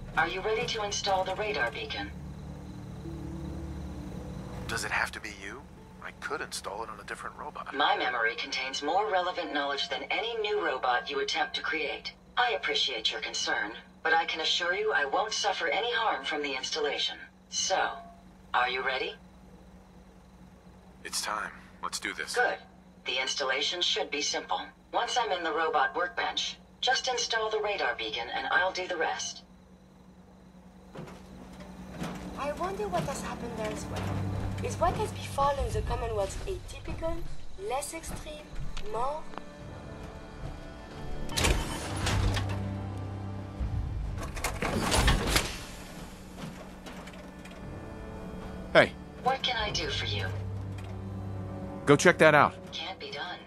Are you ready to install the radar beacon? Does it have to be you? I could install it on a different robot. My memory contains more relevant knowledge than any new robot you attempt to create. I appreciate your concern, but I can assure you I won't suffer any harm from the installation. So, are you ready? It's time. Let's do this. Good. The installation should be simple. Once I'm in the robot workbench, just install the radar beacon and I'll do the rest. I wonder what has happened elsewhere. Is what has befallen the Commonwealth atypical, less extreme, more? Hey, What can I do for you? go check that out. Can't be done.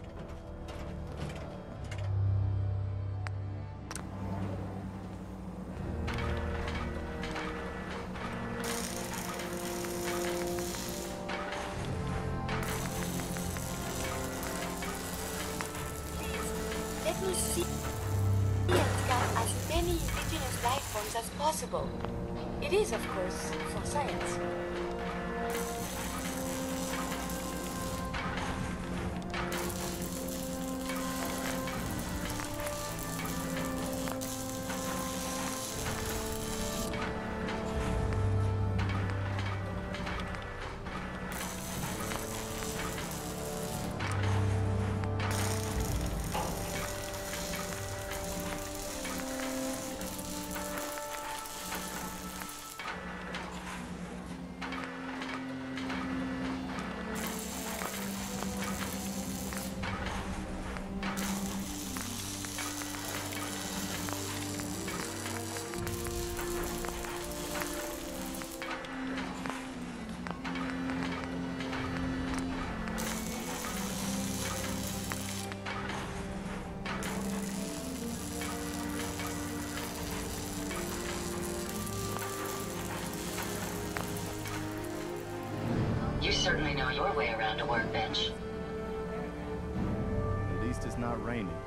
Let me see and scan as many indigenous life forms as possible. It is, of course, for science. You certainly know your way around a workbench. At least it's not raining.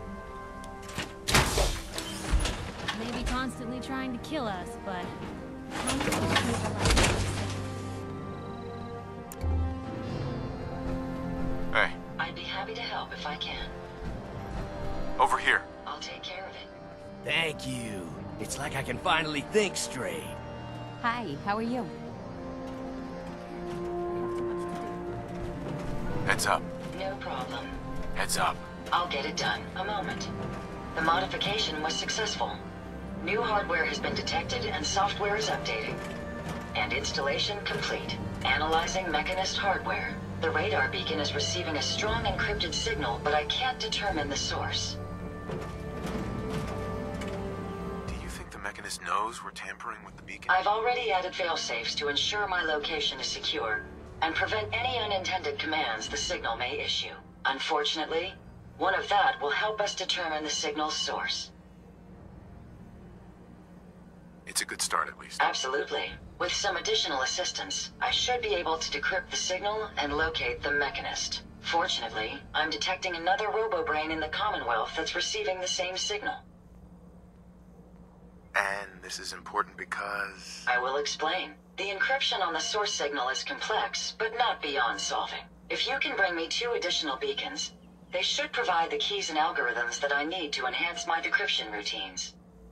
Maybe constantly trying to kill us, but... Hey, I'd be happy to help if I can. over here. I'll take care of it. Thank you. It's like I can finally think straight. Hi, how are you? Heads up. No problem. Heads up. I'll get it done. A moment. The modification was successful. New hardware has been detected and software is updating. And installation complete. Analyzing Mechanist hardware. The radar beacon is receiving a strong encrypted signal, but I can't determine the source. Do you think the Mechanist knows we're tampering with the beacon? I've already added failsafes to ensure my location is secure and prevent any unintended commands the signal may issue. Unfortunately, one of that will help us determine the signal's source. It's a good start, at least. Absolutely. With some additional assistance, I should be able to decrypt the signal and locate the Mechanist. Fortunately, I'm detecting another robo-brain in the Commonwealth that's receiving the same signal. And this is important because... I will explain. The encryption on the source signal is complex, but not beyond solving. If you can bring me 2 additional beacons, they should provide the keys and algorithms that I need to enhance my decryption routines.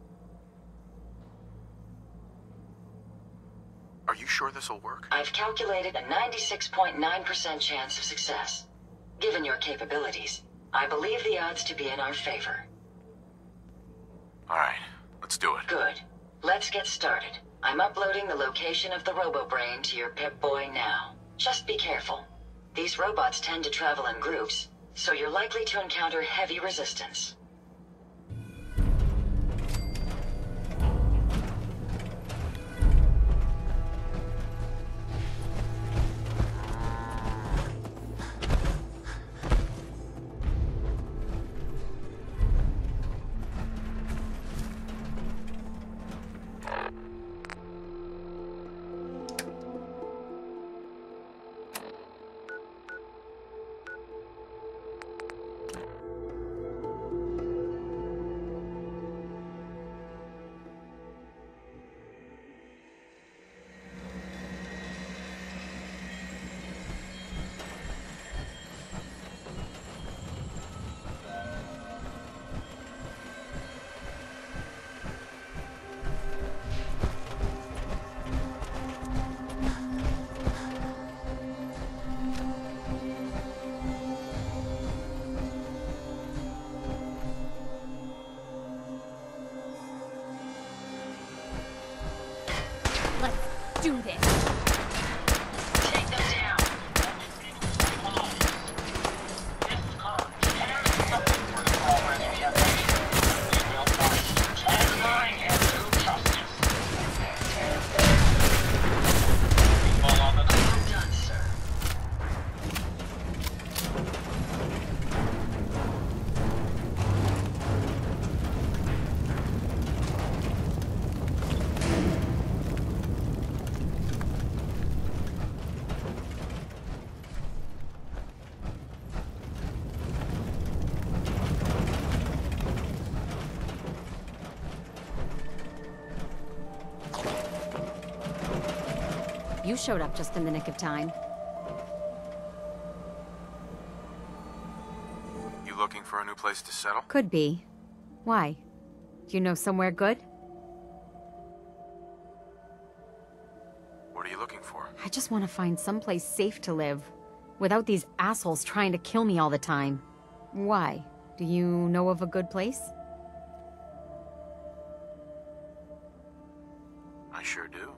Are you sure this'll work? I've calculated a 96.9% chance of success. Given your capabilities, I believe the odds to be in our favor. All right, let's do it. Good. Let's get started. I'm uploading the location of the RoboBrain to your Pip-Boy now. Just be careful. These robots tend to travel in groups, so you're likely to encounter heavy resistance. do this. Take them down. I'm done, sir. You showed up just in the nick of time. You looking for a new place to settle? Could be. Why? Do you know somewhere good? What are you looking for? I just want to find someplace safe to live, without these assholes trying to kill me all the time. Why? Do you know of a good place? I sure do.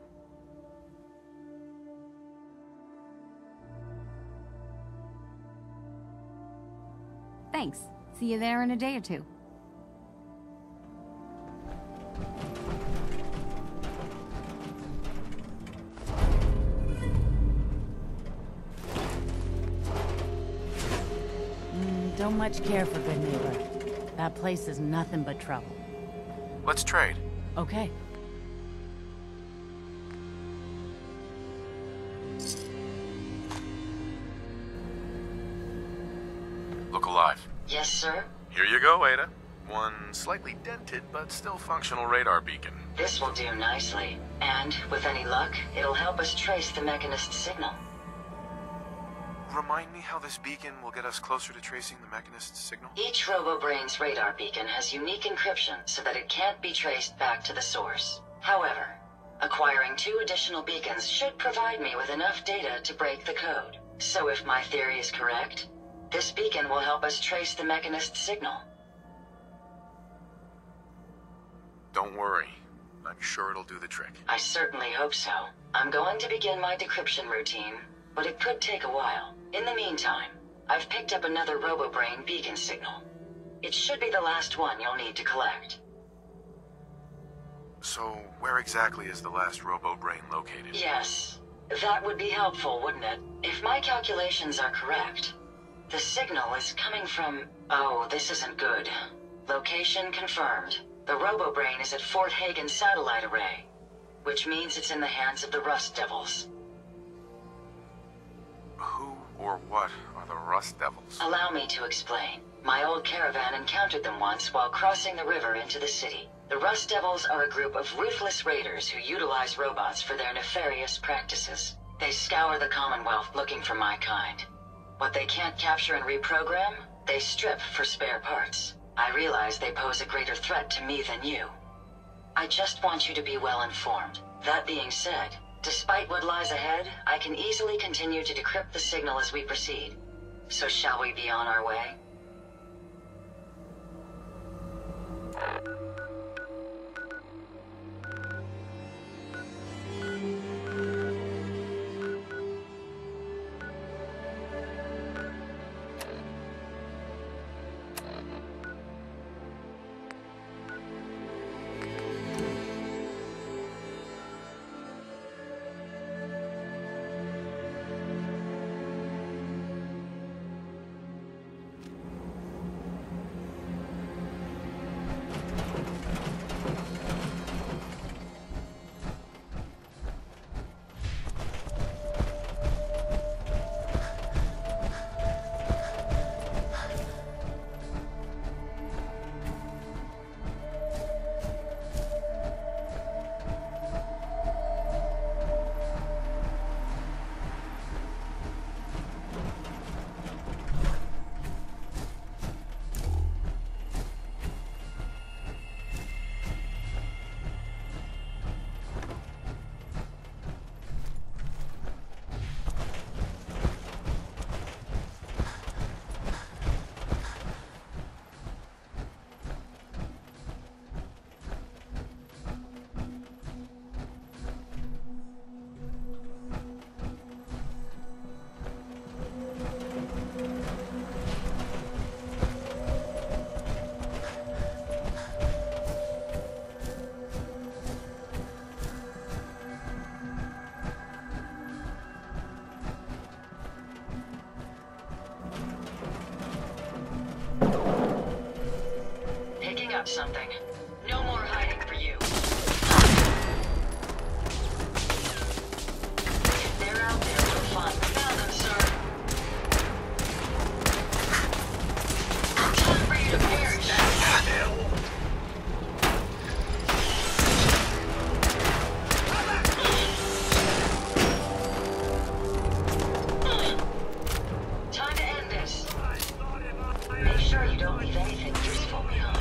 Thanks. See you there in a day or two. Don't much care for Good Neighbor. That place is nothing but trouble. Let's trade. Okay. Look alive. Yes, sir? Here you go, Ada. One slightly dented but still functional radar beacon. This will do nicely. And, with any luck, it'll help us trace the Mechanist's signal. Remind me how this beacon will get us closer to tracing the Mechanist's signal? Each RoboBrain's radar beacon has unique encryption so that it can't be traced back to the source. However, acquiring 2 additional beacons should provide me with enough data to break the code. So if my theory is correct, this beacon will help us trace the Mechanist's signal. Don't worry. I'm sure it'll do the trick. I certainly hope so. I'm going to begin my decryption routine, but it could take a while. In the meantime, I've picked up another RoboBrain beacon signal. It should be the last one you'll need to collect. So, where exactly is the last RoboBrain located? Yes, that would be helpful, wouldn't it? If my calculations are correct, the signal is coming from... Oh, this isn't good. Location confirmed. The RoboBrain is at Fort Hagen Satellite Array, which means it's in the hands of the Rust Devils. Who or what are the Rust Devils? Allow me to explain. My old caravan encountered them once while crossing the river into the city. The Rust Devils are a group of ruthless raiders who utilize robots for their nefarious practices. They scour the Commonwealth looking for my kind. What they can't capture and reprogram, they strip for spare parts. I realize they pose a greater threat to me than you. I just want you to be well informed. That being said, despite what lies ahead, I can easily continue to decrypt the signal as we proceed. So shall we be on our way? something. No more hiding for you. If they're out there, we'll find them. Found them, sir. Time for you to perish. Time to end this. Make sure you don't leave anything useful behind.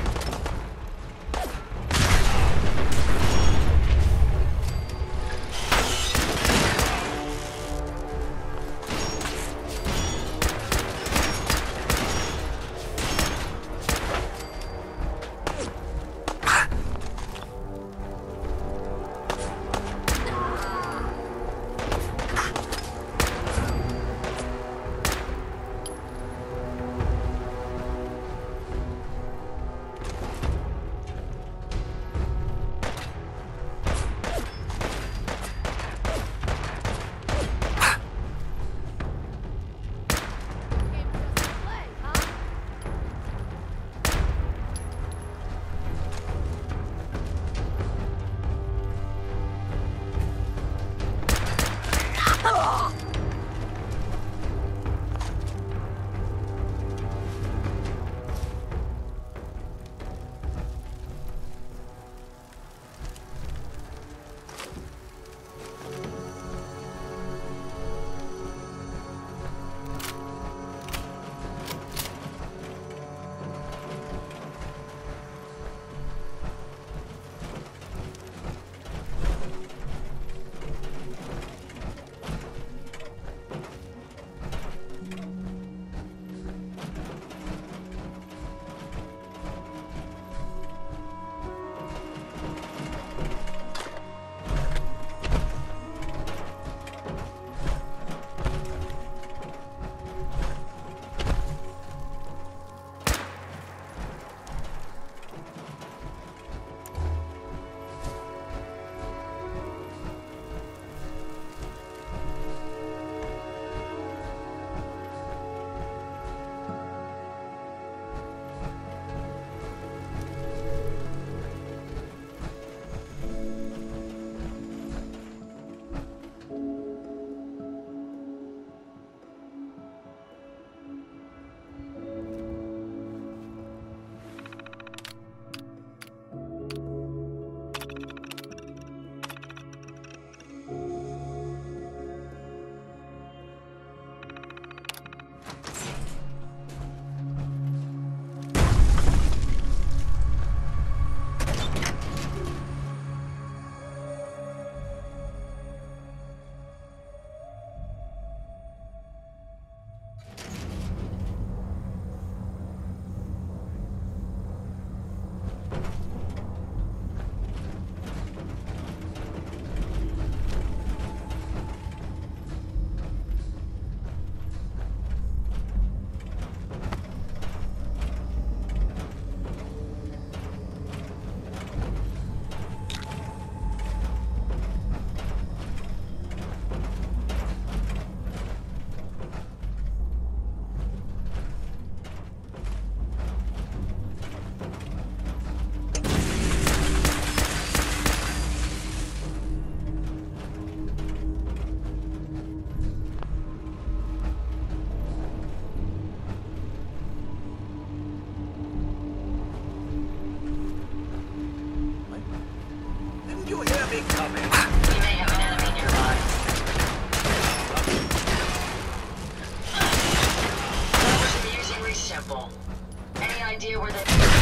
idea where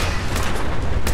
they...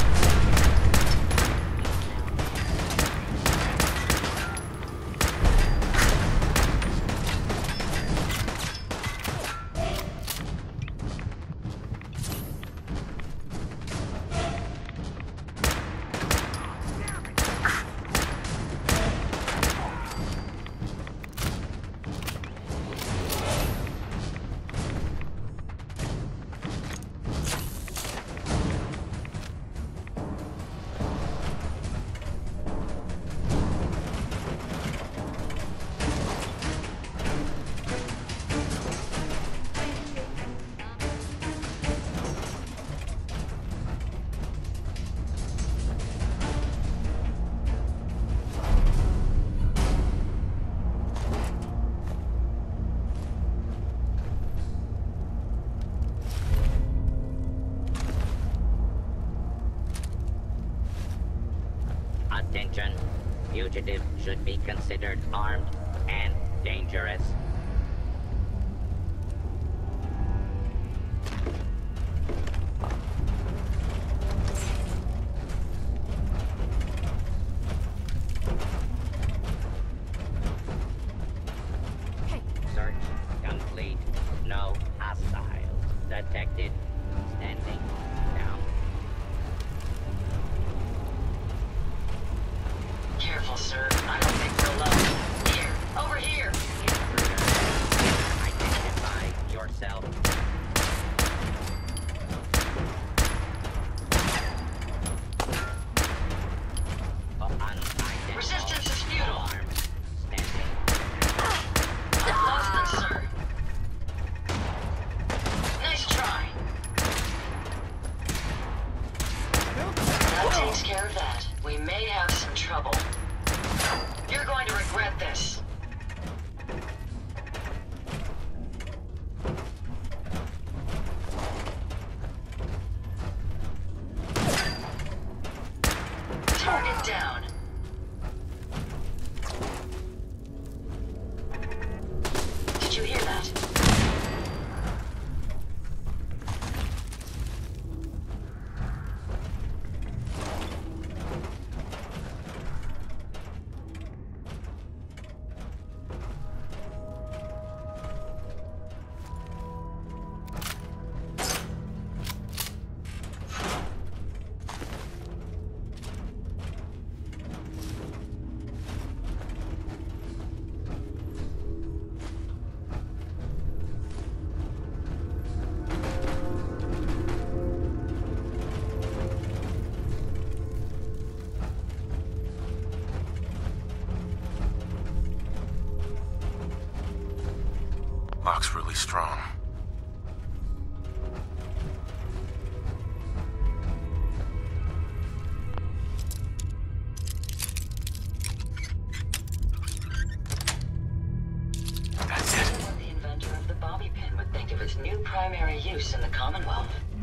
Attention. Fugitive should be considered armed and dangerous. Search complete. No hostiles detected. Standing down. Careful, sir. I don't think we're alone. Here, over here. Identify yourself. Resistance is futile. Armed. Standing. I've lost them, sir. Nice try. That takes care of that. We may have some trouble. You're going to regret this. Target down. Did you hear that? Lock's really strong. That's it. What the inventor of the bobby pin would think of its new primary use in the Commonwealth.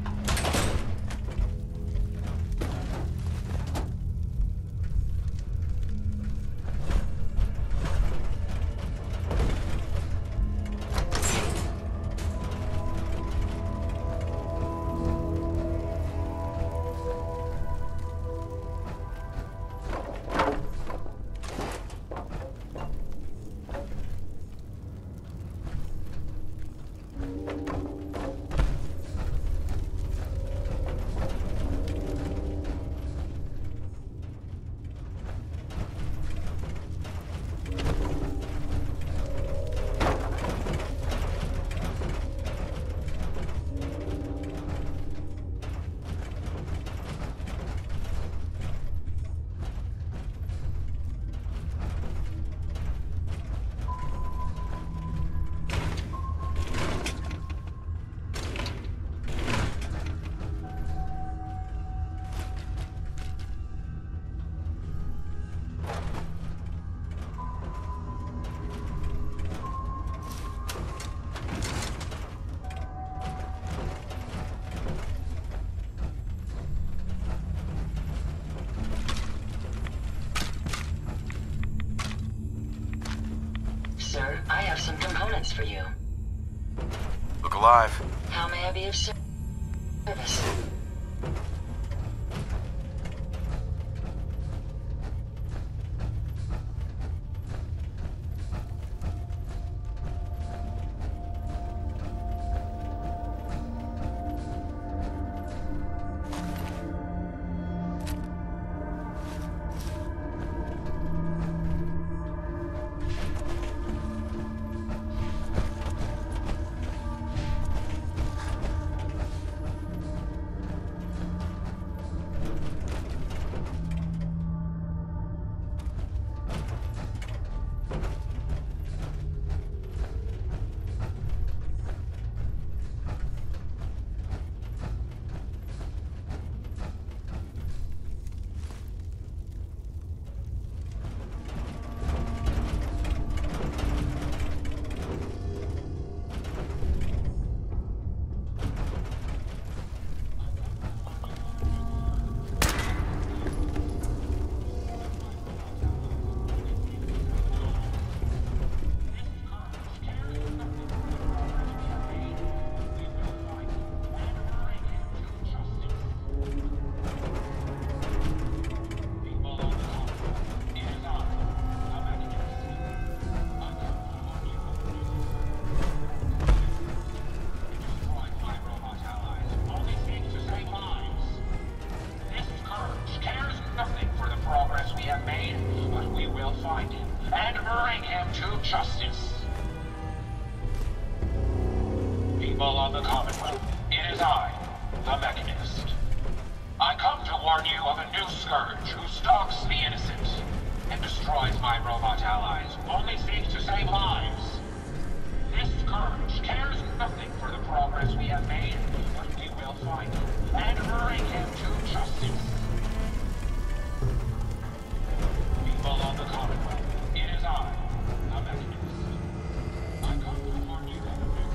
Sir, I have some components for you. Look alive. How may I be of service? justice. People of the Commonwealth, it is I, the Mechanist. I come to warn you of a new scourge who stalks the innocent and destroys my robot allies, only seeks to save lives. This scourge cares nothing for the progress we have made, but we will find him and bring him to justice. People of the Commonwealth, it is I, the Mechanist. I come to warn you of a new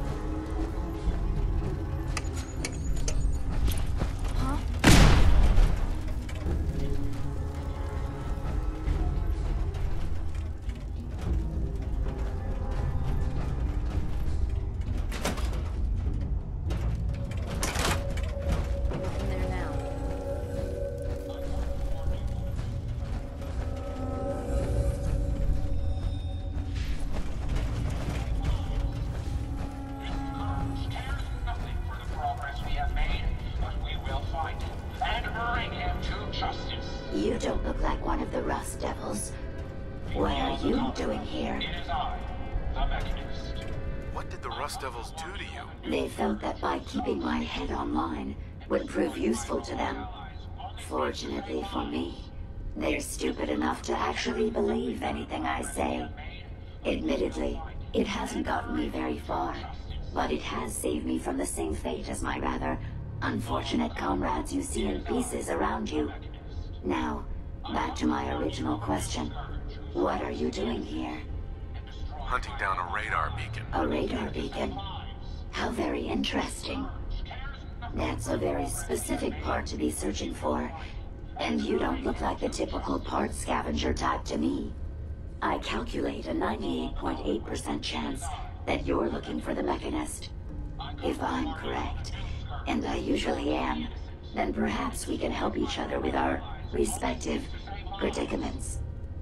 You don't look like one of the Rust Devils. What are you doing here? It is I, the Mechanist. What did the Rust Devils do to you? They felt that by keeping my head online would prove useful to them. Fortunately for me, they're stupid enough to actually believe anything I say. Admittedly, it hasn't gotten me very far, but it has saved me from the same fate as my rather unfortunate comrades you see in pieces around you. Now, back to my original question. What are you doing here? Hunting down a radar beacon. A radar beacon? How very interesting. That's a very specific part to be searching for. And you don't look like the typical part scavenger type to me. I calculate a 98.8% chance that you're looking for the Mechanist. If I'm correct, and I usually am, then perhaps we can help each other with our respective predicaments.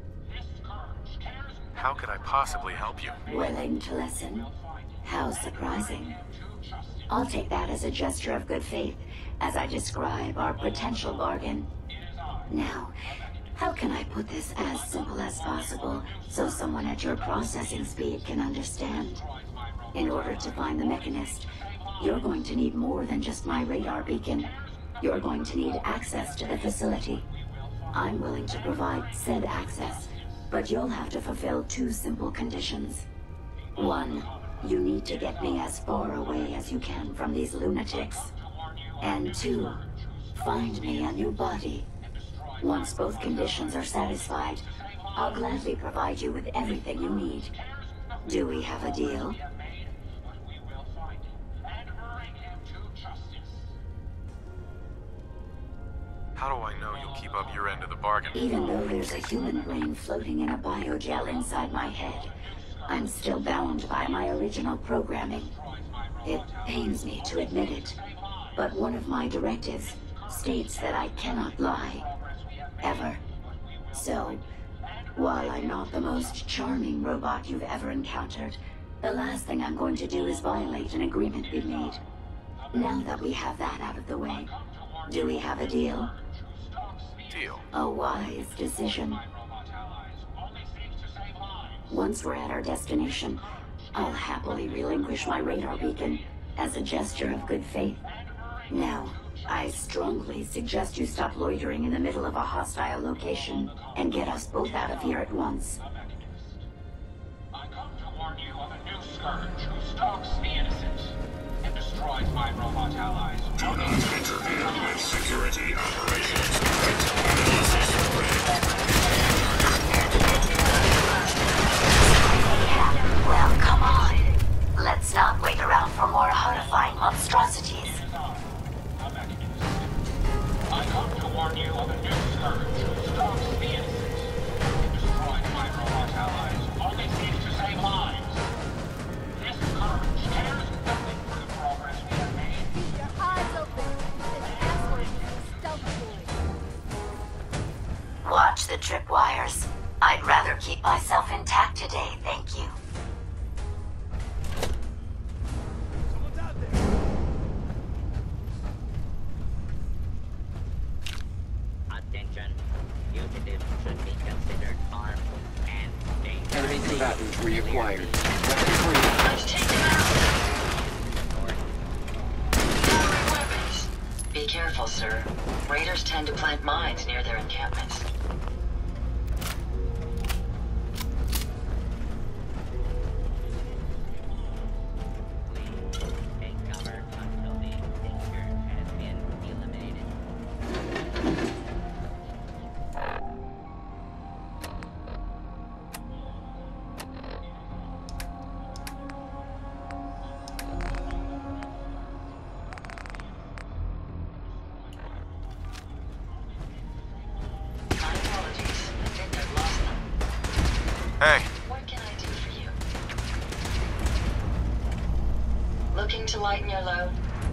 How could I possibly help you? Willing to listen? How surprising. I'll take that as a gesture of good faith as I describe our potential bargain. Now, how can I put this as simple as possible so someone at your processing speed can understand? In order to find the Mechanist, you're going to need more than just my radar beacon. You're going to need access to the facility. I'm willing to provide said access, but you'll have to fulfill two simple conditions. One, you need to get me as far away as you can from these lunatics. And two, find me a new body. Once both conditions are satisfied, I'll gladly provide you with everything you need. Do we have a deal? How do I know you'll keep up your end of the bargain? Even though there's a human brain floating in a biogel inside my head, I'm still bound by my original programming. It pains me to admit it, but one of my directives states that I cannot lie. Ever. So, while I'm not the most charming robot you've ever encountered, the last thing I'm going to do is violate an agreement we made. Now that we have that out of the way, do we have a deal? Deal. A wise decision. Once we're at our destination, I'll happily relinquish my radar beacon as a gesture of good faith. Now, I strongly suggest you stop loitering in the middle of a hostile location and get us both out of here at once. I come to warn you of a new scourge who stalks the innocent and destroys my robot allies. Do not interfere with security operations. Yeah, well, come on. Let's not wait around for more horrifying monstrosities. I come to warn you of a new scourge who stalks the innocent and destroys my robot allies, only seeks to save lives. This scourge cares nothing for the progress we have made. Keep your eyes open. This asshole is a stealth boy. Watch the tripwires. I'd rather keep myself intact today, thank you. Attention. Fugitives should be considered armed and dangerous. combatant reacquired. Weapon free. Let's take them out! Firing weapons! Be careful, sir. Raiders tend to plant mines near their encampments. Hey. What can I do for you? Looking to lighten your load?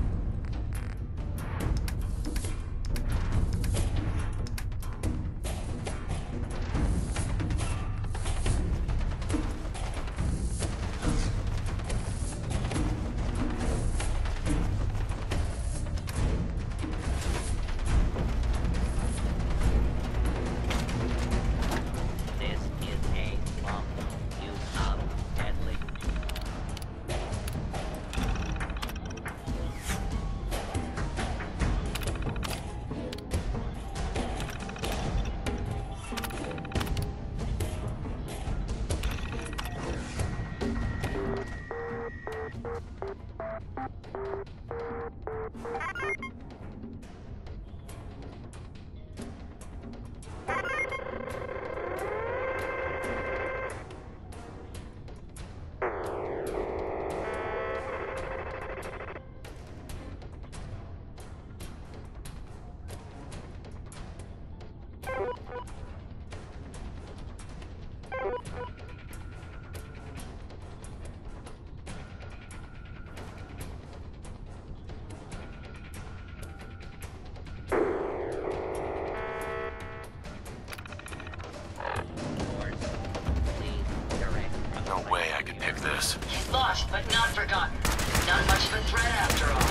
No way I could pick this. Lost, but not forgotten. Not much of a threat after all.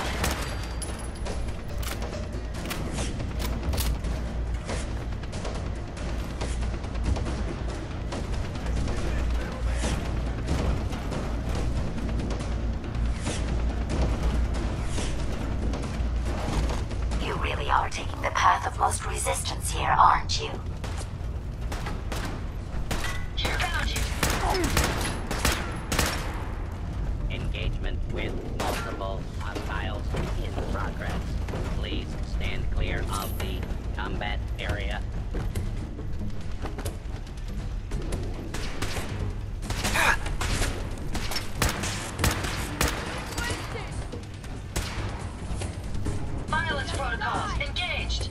You really are taking the path of most resistance here, aren't you? Here, found you. Engagement with multiple hostiles in progress. Please stand clear of the combat area. Violence protocols engaged.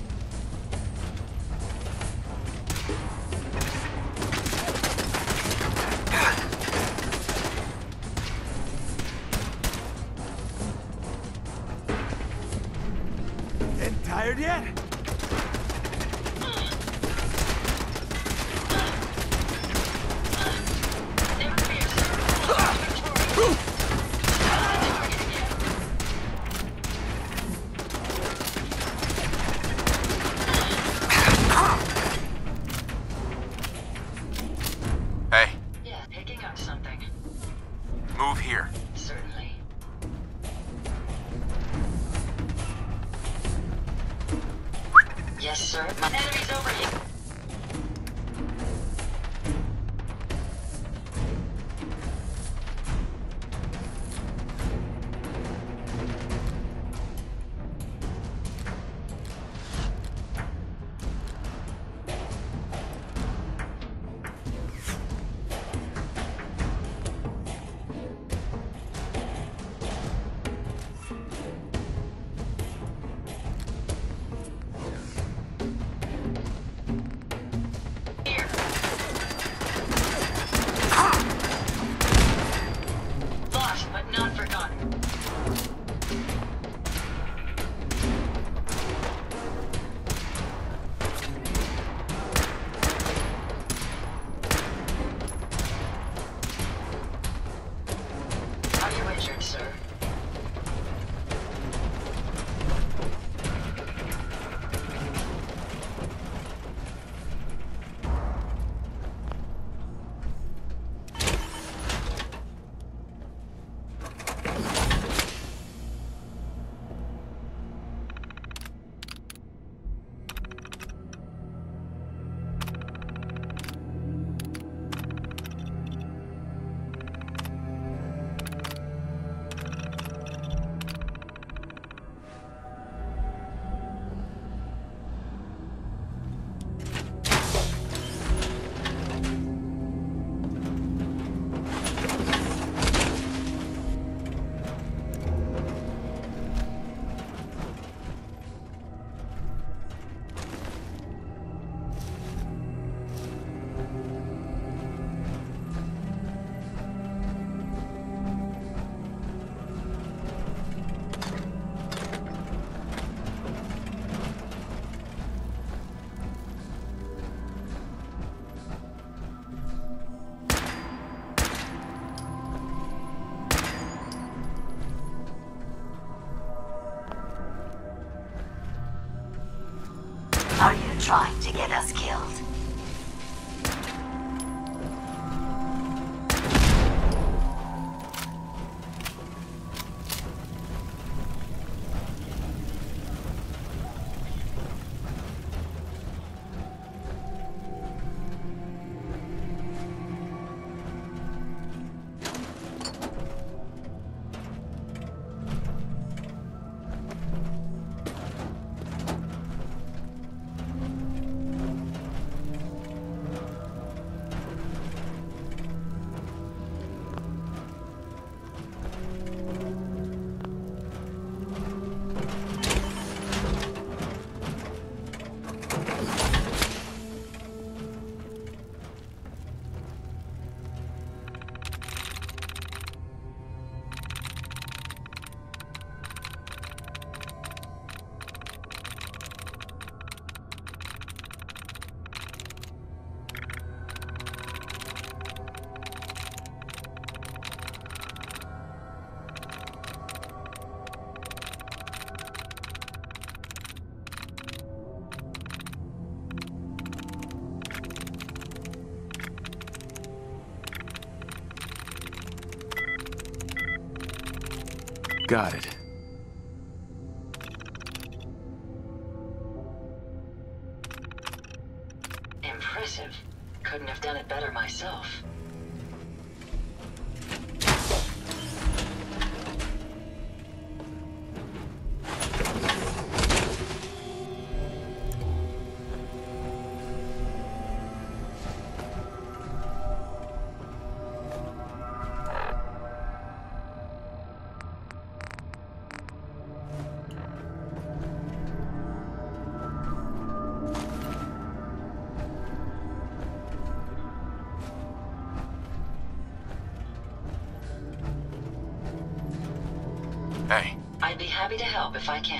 Getting tired yet? Hey, Yeah, picking up something. move here. Certainly. Yes, sir. My enemy's over here. Are you trying to get us killed? Got it. Impressive. Couldn't have done it better myself. Hey. I'd be happy to help if I can.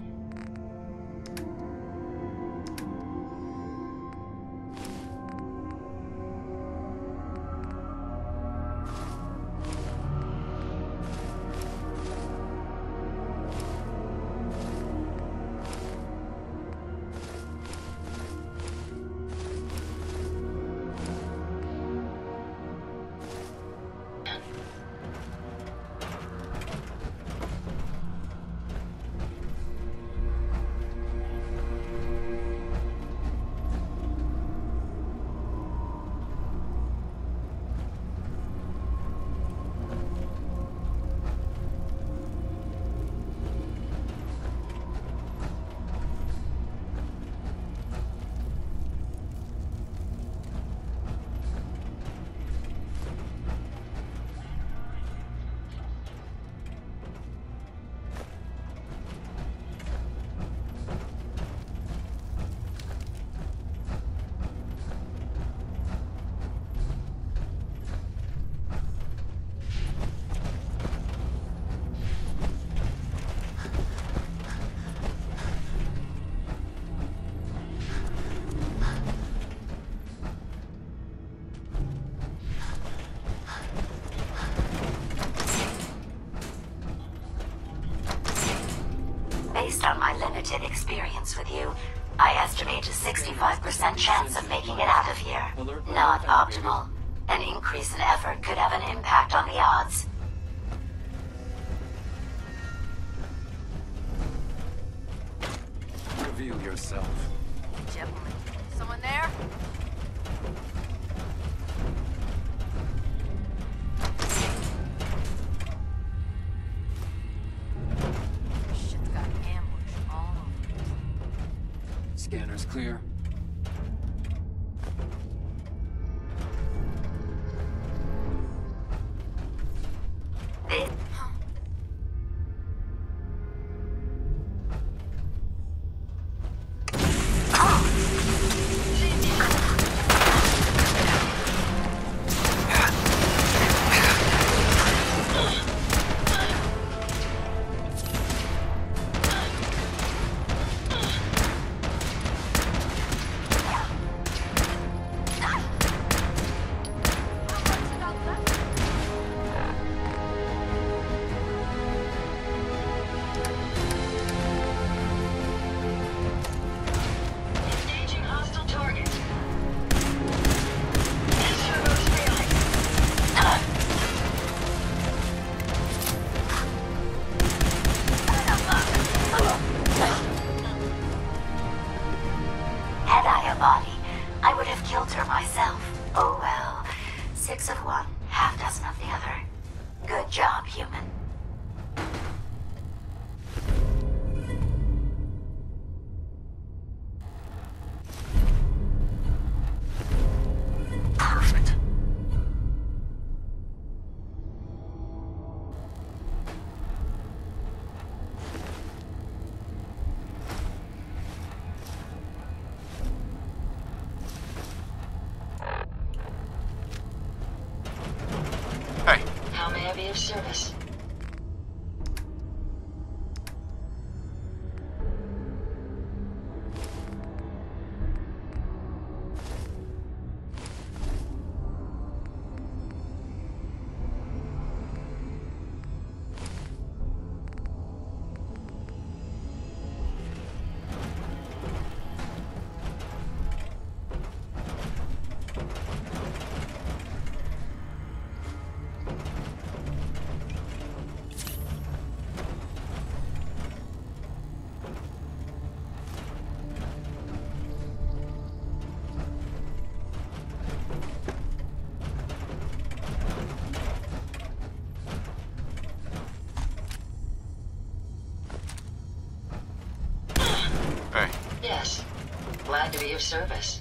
Based on my limited experience with you, I estimate a 65% chance of making it out of here. Not optimal. An increase in effort could have an impact on the odds. Reveal yourself. Gentlemen, someone there? Shit's got ambush all over. Scanners clear. a body, I would have killed her myself. Oh well. 6 of one, half dozen of the other. Good job, human. Perfect. Hey. How may I be of service? Hey. Yes. Glad to be of service.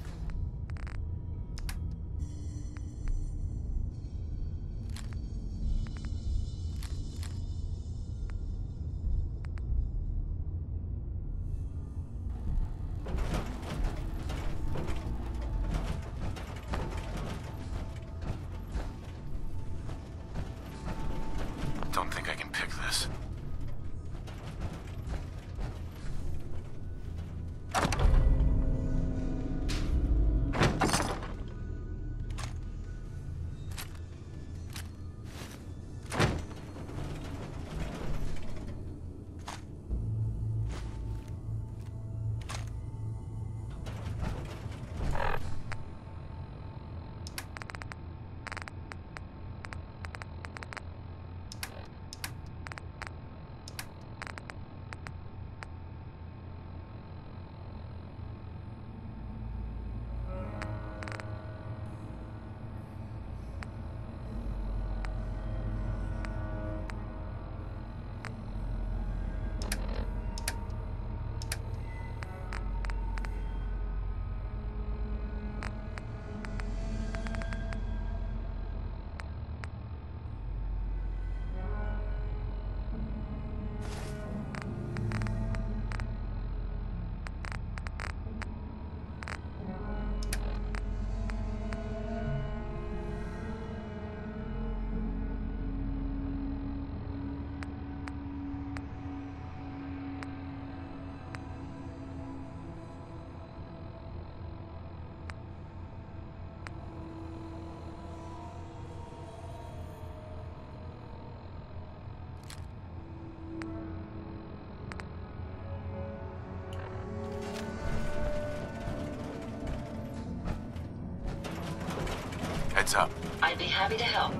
Don't think I can pick this. Heads up. I'd be happy to help.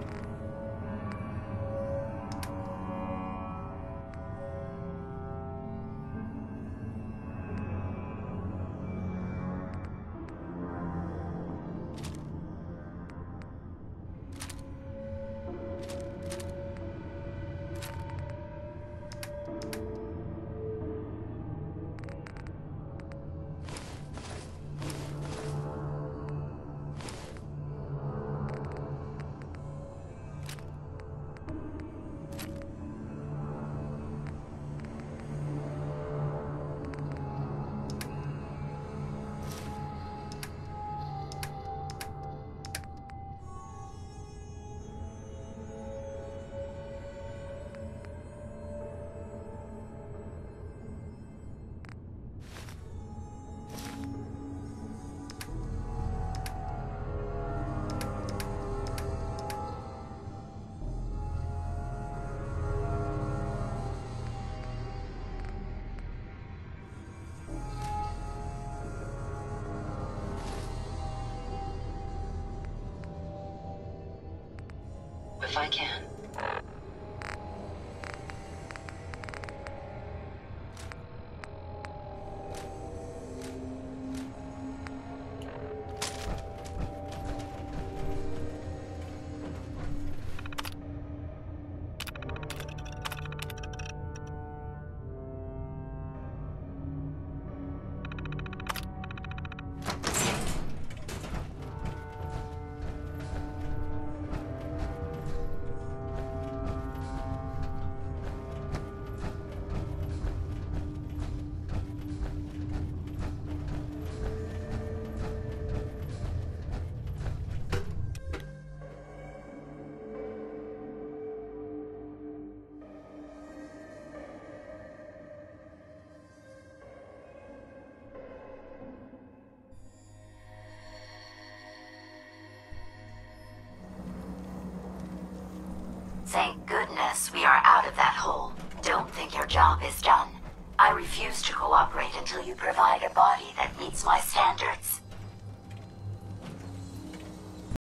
If I can. I refuse to cooperate until you provide a body that meets my standards.